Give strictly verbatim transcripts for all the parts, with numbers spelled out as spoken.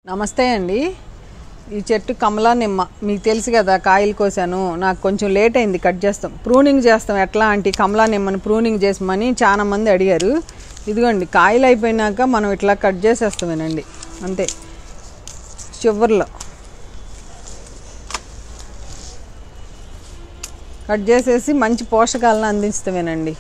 నమస్తే అండి. ఈ చెట్టు కమలా నిమ్మ మీకు తెలుసు కదా, కాయలు కోసాను. నాకు కొంచెం లేట్ అయింది కట్ చేస్తాం, ప్రూనింగ్ చేస్తాం. ఎట్లా అంటే కమలా నిమ్మని ప్రూనింగ్ చేసామని చాలా మంది అడిగారు. ఇదిగోండి కాయలు అయిపోయినాక మనం ఇట్లా కట్ చేసేస్తామేనండి, అంతే. చివర్లో కట్ చేసేసి మంచి పోషకాలను అందిస్తామేనండి.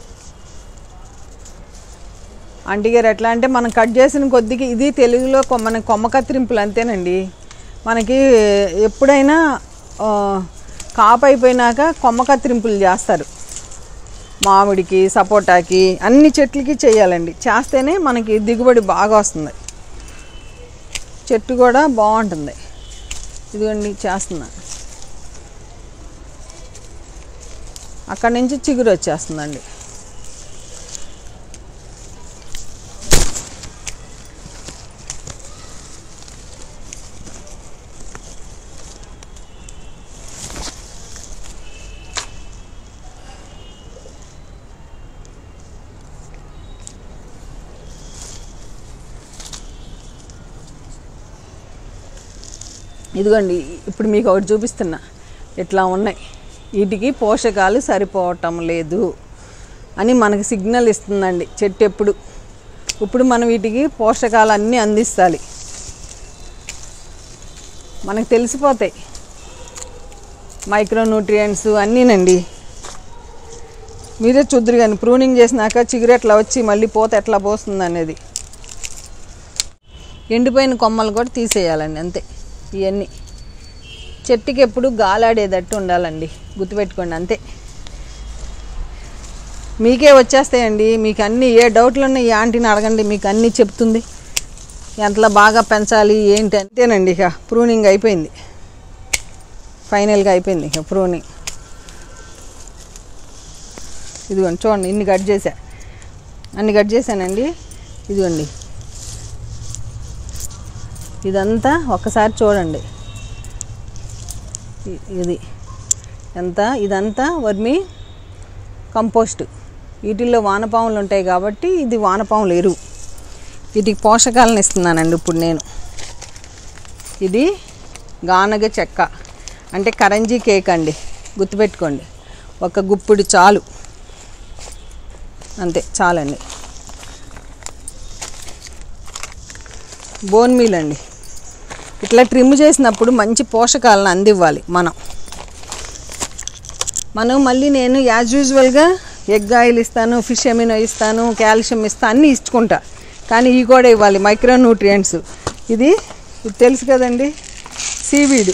ఆంటీ గారు ఎట్లా అంటే మనం కట్ చేసిన కొద్దికి ఇది తెలుగులో మన కొమ్మ కత్తిరింపులు అంతేనండి. మనకి ఎప్పుడైనా కాపు అయిపోయినాక కొమ్మ కత్తిరింపులు చేస్తారు. మామిడికి, సపోటాకి, అన్ని చెట్లకి చేయాలండి. చేస్తేనే మనకి దిగుబడి బాగా వస్తుంది, చెట్టు కూడా బాగుంటుంది. ఇదిగోండి చేస్తున్నా, అక్కడి నుంచి చిగురు వచ్చేస్తుందండి. ఇదిగోండి ఇప్పుడు మీకు ఒకటి చూపిస్తున్నా, ఇట్లా ఉన్నాయి. వీటికి పోషకాలు సరిపోవటం లేదు అని మనకి సిగ్నల్ ఇస్తుందండి చెట్టు ఎప్పుడు. ఇప్పుడు మనం వీటికి పోషకాలు అన్నీ అందిస్తాలి, మనకు తెలిసిపోతాయి. మైక్రోన్యూట్రియంట్స్ అన్నీనండి. మీరే చూద్దరు కానీ ప్రూనింగ్ చేసినాక చిగురు ఎట్లా వచ్చి మళ్ళీ పోత ఎట్లా పోస్తుంది అనేది. ఎండిపోయిన కొమ్మలు కూడా తీసేయాలండి, అంతే. ఇవన్నీ చెట్టుకి ఎప్పుడు గాలాడేటట్టు ఉండాలండి, గుర్తుపెట్టుకోండి, అంతే. మీకే వచ్చేస్తాయండి. మీకు అన్నీ ఏ డౌట్లు ఉన్నాయి ఈ ఆంటీని అడగండి, మీకు అన్నీ చెప్తుంది ఎంతలా బాగా పెంచాలి ఏంటి. అంతేనండి, ఇక ప్రూనింగ్ అయిపోయింది, ఫైనల్గా అయిపోయింది ఇక ప్రూనింగ్. ఇదిగోండి చూడండి, ఇన్ని కట్ చేశా, అన్ని కట్ చేశానండి. ఇదిగోండి ఇదంతా ఒక్కసారి చూడండి. ఇది ఎంత, ఇదంతా వర్మి కంపోస్ట్. వీటిల్లో వానపాములు ఉంటాయి కాబట్టి ఇది వానపాములు ఎరువు. వీటికి పోషకాలను ఇస్తున్నానండి ఇప్పుడు నేను. ఇది గానగ చెక్క అంటే కరంజీ కేక్ అండి, గుర్తుపెట్టుకోండి. ఒక గుప్పిడి చాలు, అంతే చాలండి. బోన్ మీల్ అండి. ఇట్లా ట్రిమ్ చేసినప్పుడు మంచి పోషకాలను అందివ్వాలి మనం. మనం మళ్ళీ నేను యాజ్ యూజువల్గా ఎగ్ ఆయిల్ ఇస్తాను, ఫిష్ ఎమినో ఇస్తాను, కాల్షియం ఇస్తాను, అన్నీ ఇచ్చుకుంటా. కానీ ఇవి కూడా ఇవ్వాలి, మైక్రో న్యూట్రియంట్స్. ఇది ఇది తెలుసు కదండి, సీవీడ్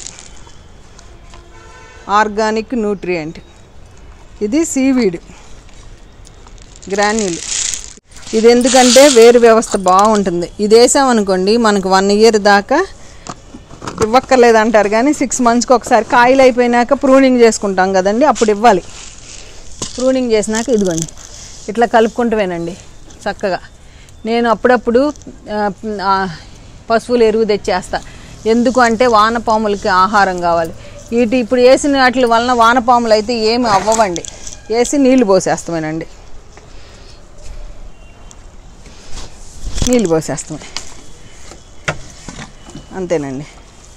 ఆర్గానిక్ న్యూట్రియంట్. ఇది సీవీడ్ గ్రాన్యూల్. ఇది ఎందుకంటే వేరు వ్యవస్థ బాగుంటుంది. ఇది వేసామనుకోండి మనకు వన్ ఇయర్ దాకా ఇవ్వక్కర్లేదు అంటారు, కానీ సిక్స్ మంత్స్కి ఒకసారి కాయలు అయిపోయినాక ప్రూనింగ్ చేసుకుంటాం కదండి, అప్పుడు ఇవ్వాలి. ప్రూనింగ్ చేసినాక ఇదిగోండి ఇట్లా కలుపుకుంటూవేనండి చక్కగా. నేను అప్పుడప్పుడు పశువుల ఎరువు తెచ్చేస్తా. ఎందుకు అంటే వానపాములకి ఆహారం కావాలి. వీటి ఇప్పుడు వేసిన వాటి వలన వానపాములు అయితే ఏమి అవ్వవండి. వేసి నీళ్లు పోసేస్తామేనండి, నీళ్ళు పోసేస్తాం, అంతేనండి.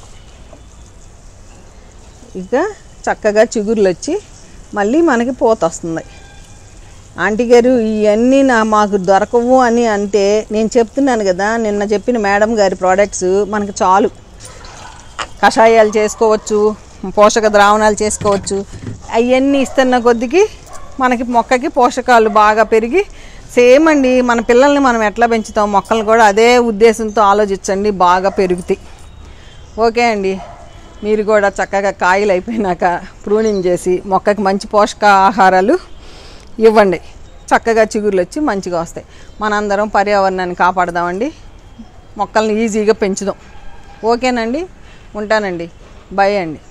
ఇక చక్కగా చిగుర్లు వచ్చి మళ్ళీ మనకి పోత వస్తుంది. ఆంటీ గారు ఇవన్నీ నా మాకు దొరకవు అని అంటే నేను చెప్తున్నాను కదా, నిన్న చెప్పిన మేడం గారి ప్రోడక్ట్స్ మనకు చాలు. కషాయాలు చేసుకోవచ్చు, పోషక ద్రావణాలు చేసుకోవచ్చు. అవన్నీ ఇస్తున్న కొద్దికి మనకి మొక్కకి పోషకాలు బాగా పెరిగి, సేమ్ అండి మన పిల్లల్ని మనం ఎట్లా పెంచుతాం మొక్కలు కూడా అదే ఉద్దేశంతో ఆలోచించండి, బాగా పెరుగుతాయి. ఓకే అండి, మీరు కూడా చక్కగా కాయలు అయిపోయినాక ప్రూనింగ్ చేసి మొక్కకి మంచి పోషకాహారాలు ఇవ్వండి. చక్కగా చిగుర్లు వచ్చి మంచిగా వస్తాయి. మనందరం పర్యావరణాన్ని కాపాడదామండి, మొక్కల్ని ఈజీగా పెంచుదాం. ఓకేనండి, ఉంటానండి, బై అండి.